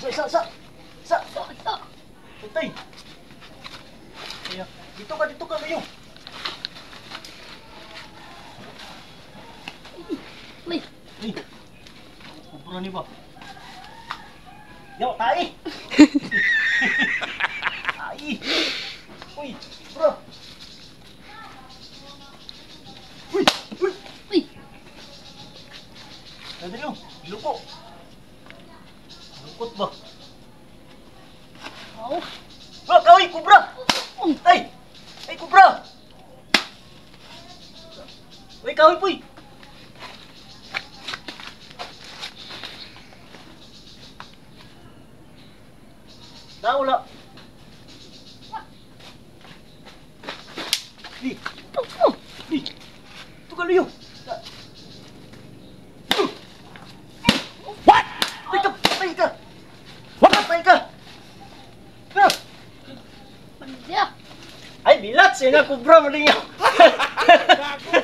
Sa. Patay. Kaya, dito ka, kayo. Uy. Ay, kubra ni ba? Yo, tayo. Tayo. Uy, bro. Uy. Uy. Nadali yung, luko. Lukot ba? Oh. Bro, kaway, kubra! Ay! Ay, kubra! Uy, kaway, puy! Wala. Di! Di! Ito ka layo! What? Patay ka! Patay ka! Pandya. Ay, bilat! Sina kubra mo din yan!